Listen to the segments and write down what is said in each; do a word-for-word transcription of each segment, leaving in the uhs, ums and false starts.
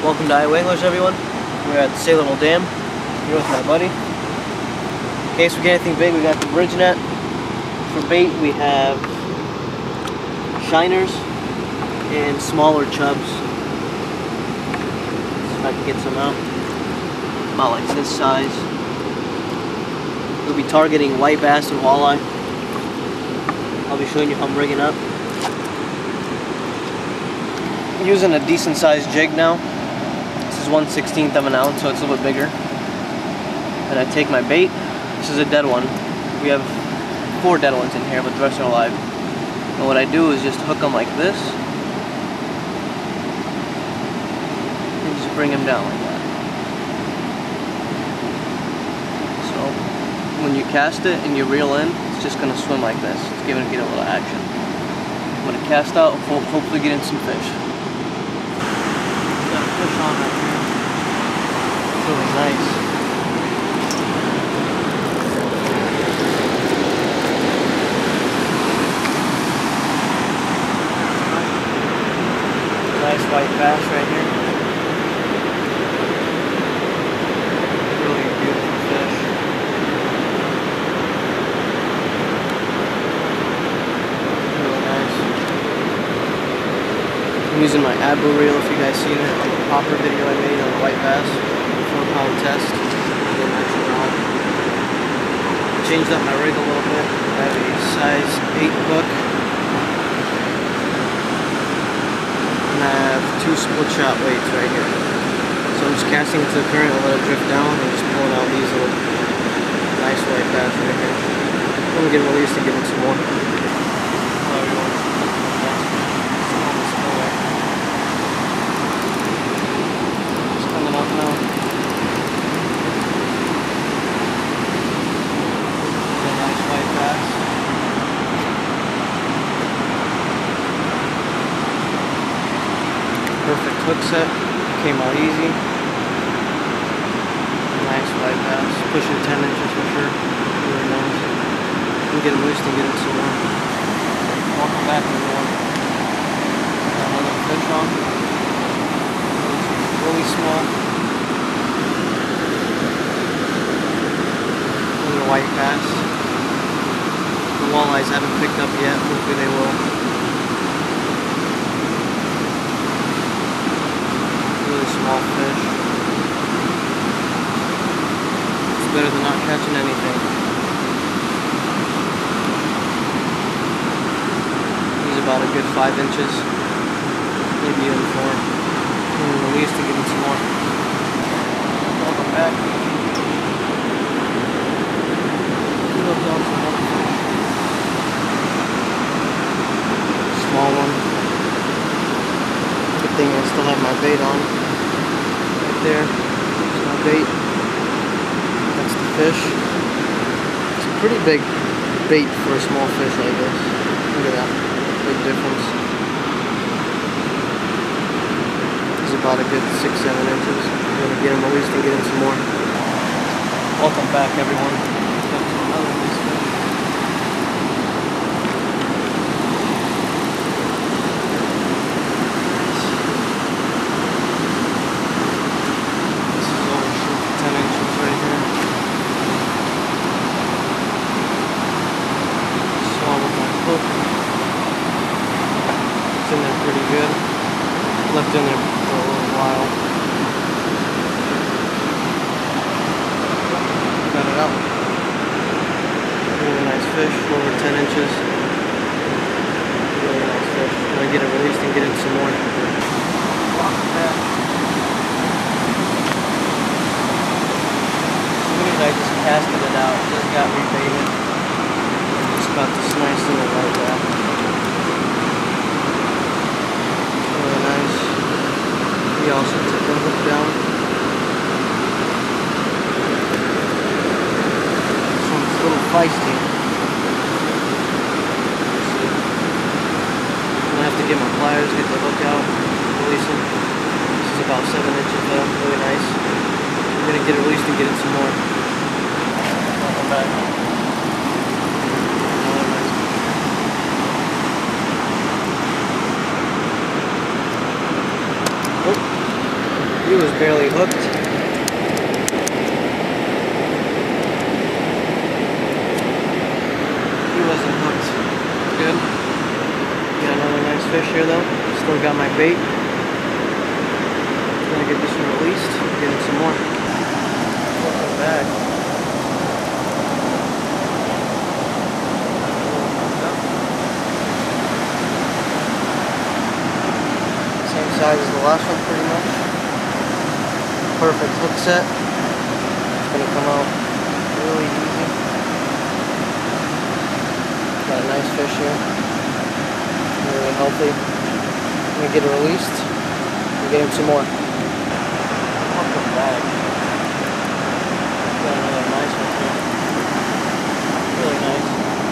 Welcome to Y F A I everyone. We're at the Saylorville Dam here with my buddy. In case we get anything big, we got the bridge net. For bait we have shiners and smaller chubs. See if I can get some out. About like this size. We'll be targeting white bass and walleye. I'll be showing you how I'm rigging up. I'm using a decent sized jig now. This is one sixteenth of an ounce, so it's a little bit bigger. And I take my bait. This is a dead one. We have four dead ones in here, but the rest are alive. And what I do is just hook them like this. And just bring them down like that. So when you cast it and you reel in, it's just going to swim like this. It's giving it a little action. I'm going to cast out and hopefully get in some fish. Got a fish on right here. It's really nice. Nice white bass right here. Really beautiful fish. Really nice. I'm using my Abu reel, if you guys seen it on the popper video I made on the white bass. four pound test. Changed up my rig a little bit. I have a size eight hook. And I have two split shot weights right here. So I'm just casting into the current and let it drift down and just pulling out these little nice white bass right here. I'm going to get released and give it some more. Hello everyone. It's coming up now. Really nice white bass. Perfect hook set, came out easy. Nice white bass, pushing ten inches for sure. Really nice. I'm getting loose and getting some more. Welcome back everyone. Got another fish on. Really small. Little white bass. The walleyes haven't picked up yet, hopefully they will. Small fish. It's better than not catching anything. He's about a good five inches, maybe even four. And release to get him some more. Welcome back. Small one. Good thing I still have my bait on. There, there's my bait. That's the fish. It's a pretty big bait for a small fish like this. Look at that, big difference. He's about a good six, seven inches. I'm gonna get him released and get him some more. Welcome back, everyone. Welcome to another of these fish. In there pretty good. Left in there for a little while. Got it out. Really nice fish, over ten inches. Really nice fish. I'm gonna get it released and get in some more. As soon as I just casted it out, it just got rebaited. Just got this nice little white bass. He also took the hook down. This one's a little feisty. I'm gonna have to get my pliers, get the hook out, release him. This is about seven inches though, really nice. I'm gonna get it released and get it some more. Welcome back. Another nice fish. Oh. He was barely hooked. He wasn't hooked. Good. Got another nice fish here though. Still got my bait. Gonna get this one released. Get in some more. Welcome back. Same size as the last one pretty much. Perfect hook set. It's gonna come out really easy. Got a nice fish here. Really healthy. I'm gonna get it released and get him some more. Welcome back. Got another nice one here. Really nice.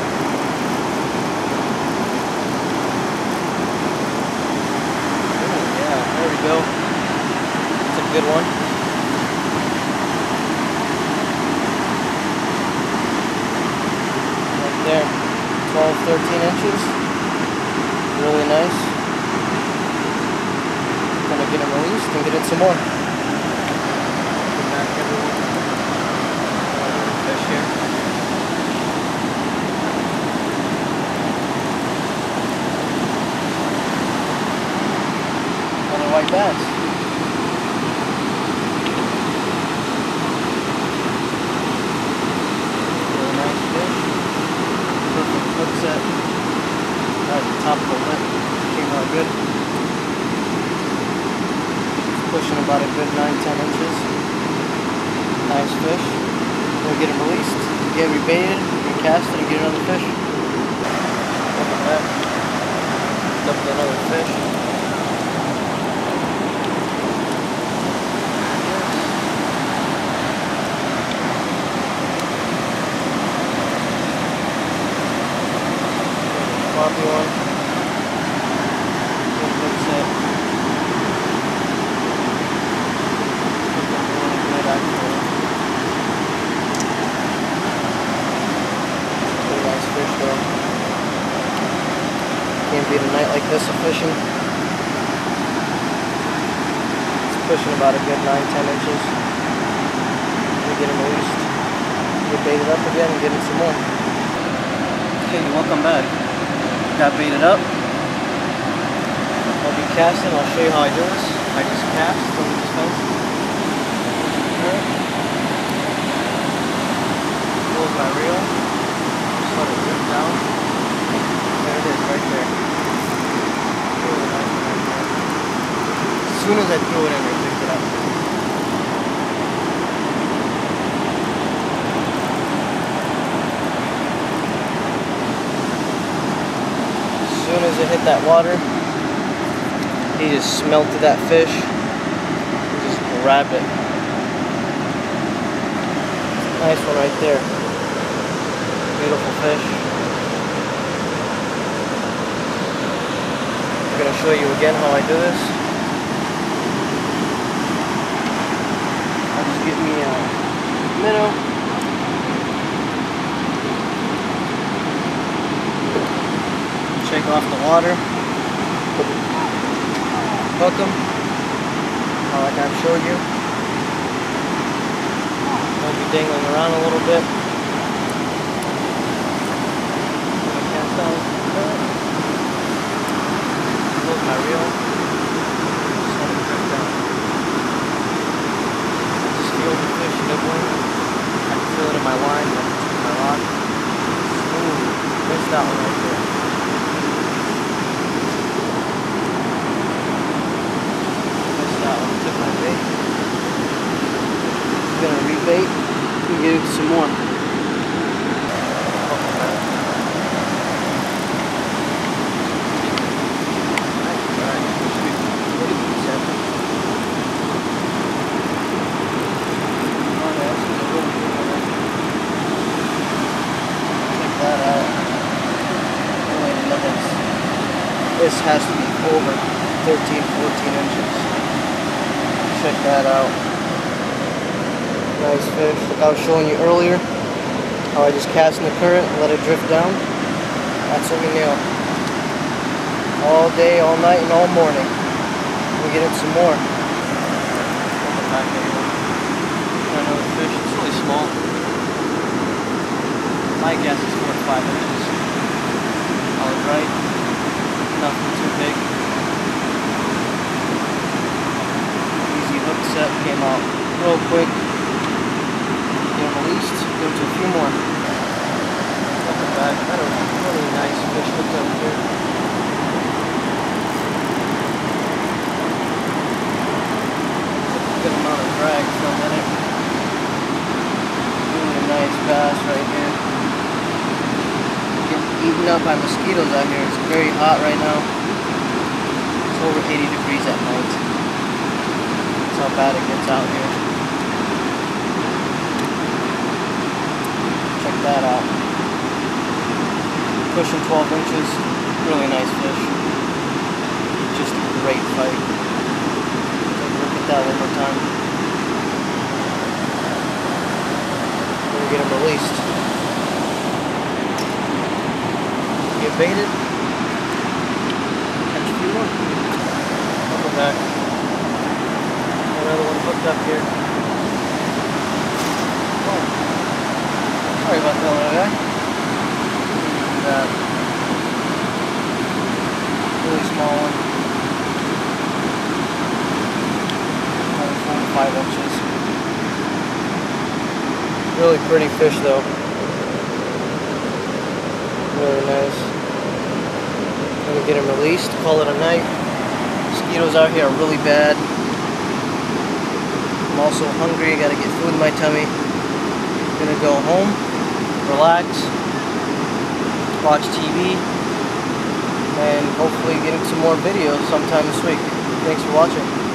Ooh, yeah, there we go. It's a good one. Right there. twelve, thirteen inches. Really nice. Gonna get him released and get in some more. Come back, everyone. Another fish here. Another white bass. Really nice fish. Perfect hook set. Right at the top of the lip. Came out good. Pushing about a good nine to ten inches. Nice fish. We'll get him released, get him rebaited, and cast it and get another fish. Look at that. Up with another fish. Floppy one. Good hook set. Really nice fish though. Can't beat a night like this of fishing. It's pushing about a good nine to ten inches. We get him released. Get baited up again and get him some more. Okay, welcome back. Got baited up. I'll be casting. I'll show you how I do this. I just cast over this fence. Close my reel. Just let it drip down. There it is, right there. Really nice right there. As soon as I threw it in, I picked it up. As soon as it hit that water, he just smelted that fish. He just grabbed it. Nice one right there. Beautiful fish. I'm going to show you again how I do this. I'll just get me a minnow. Shake off the water. Hook them. Like I've showed you. I'll be dangling around a little bit. Cast down. Close my reel. Just let it drip down. I just feel the fish nibbling. I can feel it in my line, in my rod. Ooh, missed that one right there. Missed that one. Took my bait. I'm gonna rebait and get it some more. This has to be over thirteen, fourteen inches. Check that out. Nice fish. Like I was showing you earlier, how I just cast in the current and let it drift down. That's what we nail. All day, all night, and all morning. We get in some more. came out real quick. Get him released, go to a few more. Welcome back. Got a really nice fish hooked up here. Good amount of drag from in it. Really nice bass right here. Getting eaten up by mosquitoes out here. It's very hot right now. It's over eighty degrees at night. That's how bad it gets out here. Check that out. Pushing twelve inches. Really nice fish. Just a great fight. Look at that one more time. We're gonna get him released. Get baited. Catch a few more. Welcome back. Another one hooked up here. Oh. Sorry about that little guy. That really small one. Five inches. Really pretty fish though. Really nice. Gonna get him released, call it a night. Mosquitoes out here are really bad. I'm also hungry, gotta get food in my tummy. Gonna go home, relax, watch T V, and hopefully getting some more videos sometime this week. Thanks for watching.